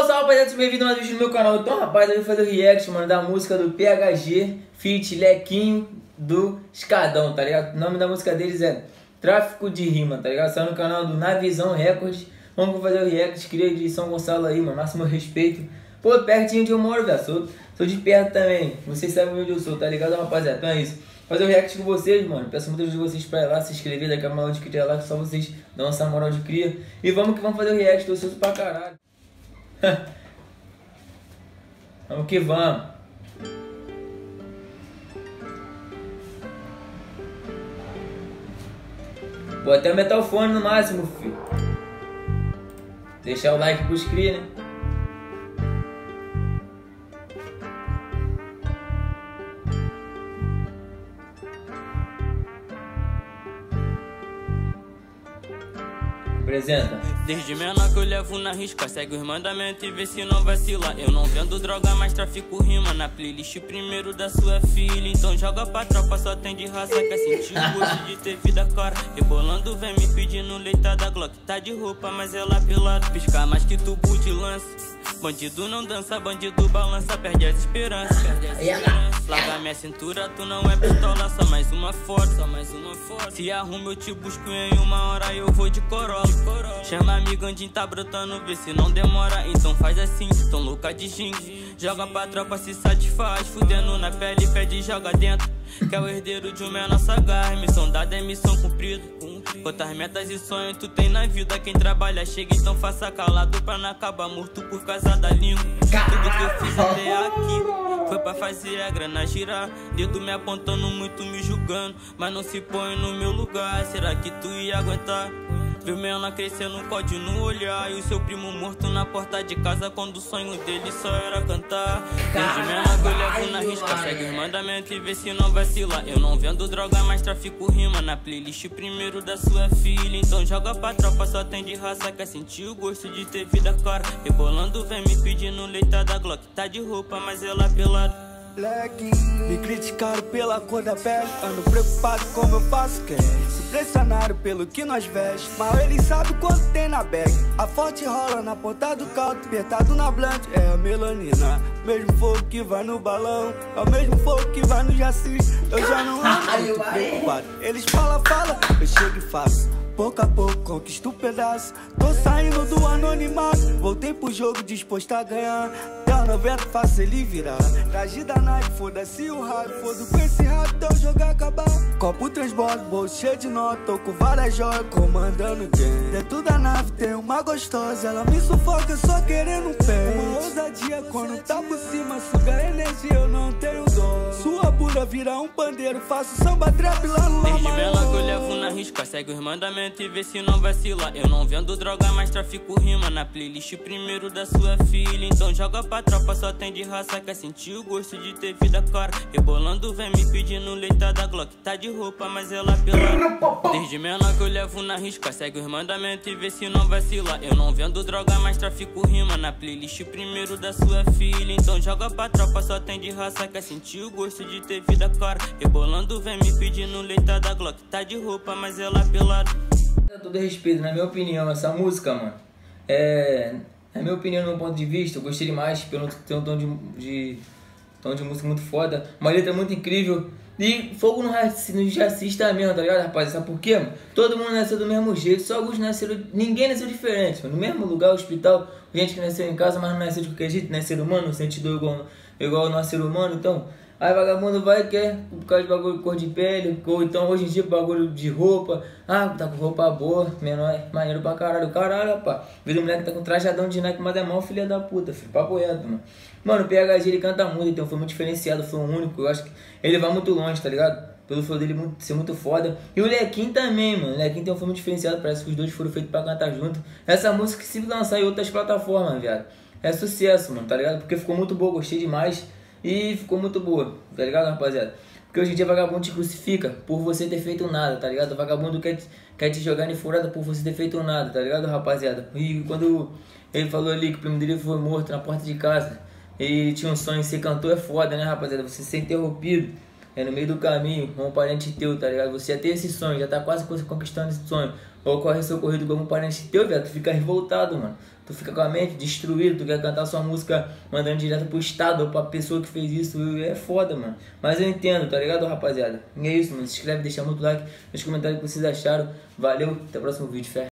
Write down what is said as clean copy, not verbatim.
Salve, salve, rapaziada, sejam bem-vindos a mais um vídeo no meu canal. Então, rapaz, eu vou fazer o react, mano, da música do PHG feat. Lequinho do Escadão, tá ligado? O nome da música deles é Tráfico de Rima, tá ligado? Saiu no canal do Na Visão Records. Vamos fazer o react, cria de São Gonçalo aí, mano, máximo respeito. Pô, pertinho de eu moro, velho, sou de perto também. Vocês sabem onde eu sou, tá ligado, rapaziada? Então é isso. Fazer o react com vocês, mano. Peço muito de vocês pra ir lá, se inscrever, daqui a canal de cria lá, que só vocês dão essa moral de cria. E vamos que vamos fazer o react, tô ansioso pra caralho. Vamos que vamos. Vou até aumentar o fone no máximo, filho. Deixar o like pros cria, né? Apresenta. Desde menor que eu levo na risca, segue os mandamentos e vê se não vacila. Eu não vendo droga, mas trafico rima na playlist primeiro da sua filha. Então joga pra tropa, só tem de raça. Quer sentir o gosto de ter vida cara. Rebolando vem me pedindo leita da Glock. Tá de roupa, mas ela pelado. Piscar mais que tubo de lance. Bandido não dança, bandido balança. Perde as esperanças, larga minha cintura, tu não é pistola. Só mais uma foto, Se arruma eu te busco em uma hora, eu vou de Corolla. Chama amigandinho, tá brotando, vê se não demora. Então faz assim, tão louca de jeans. Joga pra tropa, se satisfaz. Fudendo na pele, pede e joga dentro. Que é o herdeiro de uma menor sagaz. Missão dada é missão cumprida. Quantas metas e sonhos tu tem na vida. Quem trabalha chega, então faça calado pra não acabar morto por causa da língua. Tudo que eu fiz até aqui foi pra fazer a grana girar. Dedo me apontando, muito me julgando, mas não se põe no meu lugar. Será que tu ia aguentar? Viu menor crescendo, código no olhar. E o seu primo morto na porta de casa, quando o sonho dele só era cantar. Desde menor que eu levo na risca, segue os mandamentos e vê se não vacila. Eu não vendo droga, mas trafico rima na playlist primeiro da sua filha. Então joga pra tropa, só tem de raça. Quer sentir o gosto de ter vida cara. Rebolando vem me pedindo leita da Glock. Tá de roupa, mas ela pelada. Me criticaram pela cor da pele, ando preocupado como eu faço cash. Se pressionaram pelo que nós veste, mal eles sabem quanto tem na bag. A forte rola na ponta do caldo, apertado na blunt, é a melanina. Mesmo fogo que vai no balão, é o mesmo fogo que vai no jaci. Eu já não ando muito preocupado. Eles falam, eu chego e faço. Pouco a pouco conquisto um pedaço. Tô saindo do anonimato, voltei pro jogo disposto a ganhar. Deu 90, faço ele virar. Traje da Nike, foda-se o raio. Foda com esse rato, teu jogo acabar. Copo transbordo, bolso cheio de nota. Tô com várias joias, comandando quem? Dentro da nave tem uma gostosa. Ela me sufoca só querendo um pé. Uma ousadia quando tá por cima. Suga energia, eu não tenho dó. Sua bunda vira um pandeiro. Faço samba trap lá no Desde menor que eu levo na risca, segue os mandamentos e vê se não vacila. Eu não vendo droga, mas trafico rima na playlist primeiro da sua filha. Então joga pra tropa, só tem de raça. Quer sentir o gosto de ter vida cara. Rebolando vem me pedindo leita da Glock. Tá de roupa, mas ela pelada. Desde menor que eu levo na risca, segue os mandamentos e vê se não vacila. Eu não vendo droga, mas trafico rima na playlist primeiro da sua filha. Então joga pra tropa, só tem de raça. Quer sentir o gosto de ter vida cara. Rebolando vem me pedindo leita da Glock. Tá de roupa, mas ela pelada. Todo respeito, na minha opinião, essa música, mano, na minha opinião, no meu ponto de vista, eu gostei demais, pelo ter um tom de música muito foda, uma letra muito incrível. E fogo no racista mesmo, tá ligado, rapaz? Sabe por quê, mano? Todo mundo nasceu do mesmo jeito, só alguns nasceram, ninguém nasceu diferente, mano. No mesmo lugar, hospital, gente que nasceu em casa, mas não nasceu de qualquer jeito, não é ser humano, sentido igual não é ser humano, então. Aí vagabundo vai e quer, por causa de bagulho de cor de pele, ou então hoje em dia bagulho de roupa. Ah, tá com roupa boa, menor, maneiro pra caralho, rapaz. Vê o moleque tá com trajadão de Nike, mas é mal filha da puta, filho, papo reto, mano. Mano, o PHG ele canta muito, então foi muito diferenciado, foi o único, eu acho que ele vai muito longe, tá ligado? Pelo flow dele ser muito foda. E o Lequinho também, mano, o Lequinho tem um flow muito diferenciado, parece que os dois foram feitos pra cantar junto. Essa música se lançar em outras plataformas, viado, é sucesso, mano, tá ligado? Porque ficou muito boa, gostei demais. E ficou muito boa, tá ligado, rapaziada? Porque hoje em dia vagabundo te crucifica por você ter feito nada, tá ligado? O vagabundo quer te jogar em furada por você ter feito nada, tá ligado, rapaziada? E quando ele falou ali que o primo dele foi morto na porta de casa, e tinha um sonho de ser cantor, é foda, né, rapaziada? Você ser interrompido no meio do caminho, com um parente teu, tá ligado? Você já tem esse sonho, já tá quase conquistando esse sonho. Ou corre seu corrido como um parente teu, velho, tu fica revoltado, mano. tu fica com a mente destruída, tu quer cantar sua música mandando direto pro estado ou pra pessoa que fez isso, é foda, mano. Mas eu entendo, tá ligado, rapaziada? E é isso, mano. Se inscreve, deixa muito like nos comentários o que vocês acharam. Valeu, até o próximo vídeo, fé.